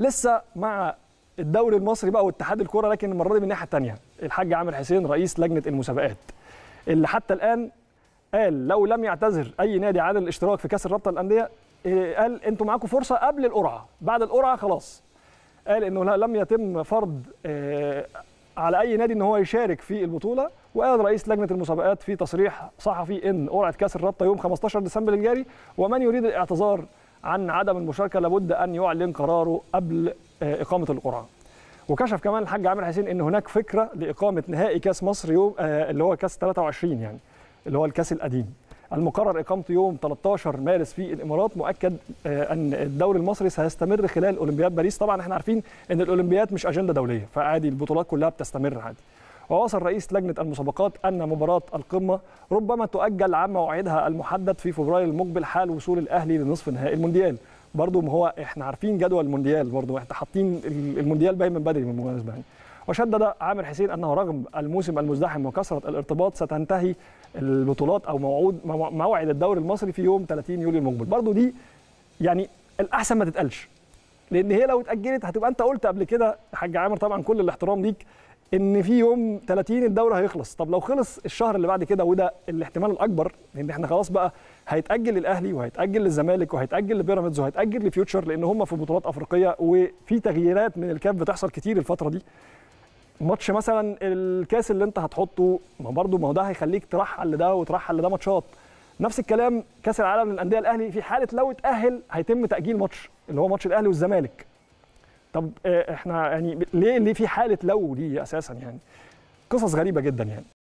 لسه مع الدوري المصري بقى واتحاد الكوره، لكن المره دي من الناحيه الثانيه الحاج عامر حسين رئيس لجنه المسابقات اللي حتى الان قال لو لم يعتذر اي نادي عن الاشتراك في كاس الرابطه للانديه، قال انتوا معاكم فرصه قبل القرعه، بعد القرعه خلاص. قال انه لم يتم فرض على اي نادي ان هو يشارك في البطوله. وقال رئيس لجنه المسابقات في تصريح صحفي ان قرعه كاس الرابطه يوم 15 ديسمبر الجاري، ومن يريد الاعتذار عن عدم المشاركه لابد ان يعلن قراره قبل اقامه القرعه. وكشف كمان الحاج عامر حسين ان هناك فكره لاقامه نهائي كاس مصر يوم اللي هو كاس 23 يعني اللي هو الكاس القديم، المقرر اقامته يوم 13 مارس في الامارات. مؤكد ان الدوري المصري سيستمر خلال اولمبياد باريس. طبعا احنا عارفين ان الاولمبياد مش اجنده دوليه، فعادي البطولات كلها بتستمر عادي. وواصل رئيس لجنه المسابقات ان مباراه القمه ربما تؤجل عن موعدها المحدد في فبراير المقبل حال وصول الاهلي لنصف نهائي المونديال. برضه ما هو احنا عارفين جدول المونديال، برضه احنا حاطين المونديال باين من بدري بالمناسبه يعني. وشدد عامر حسين انه رغم الموسم المزدحم وكثره الارتباط ستنتهي البطولات او موعد الدوري المصري في يوم 30 يوليو المقبل. برضه دي يعني الاحسن ما تتقالش، لان هي لو اتاجلت هتبقى انت قلت قبل كده يا حاج عامر طبعا كل الاحترام ليك ان في يوم 30 الدوري هيخلص. طب لو خلص الشهر اللي بعد كده، وده الاحتمال الاكبر، لان احنا خلاص بقى هيتاجل للاهلي وهيتاجل للزمالك وهيتاجل لبيراميدز وهيتاجل لفيوتشر، لان هم في بطولات افريقيه وفي تغييرات من الكاف بتحصل كتير الفتره دي. ماتش مثلا الكاس اللي انت هتحطه ما هو ده هيخليك ترحل لده وترحل لده ماتشات. نفس الكلام كاس العالم للانديه، الاهلي في حاله لو اتاهل هيتم تاجيل ماتش اللي هو ماتش الاهلي والزمالك. طب احنا يعني ليه في حاله لو دي اساسا؟ يعني قصص غريبه جدا يعني.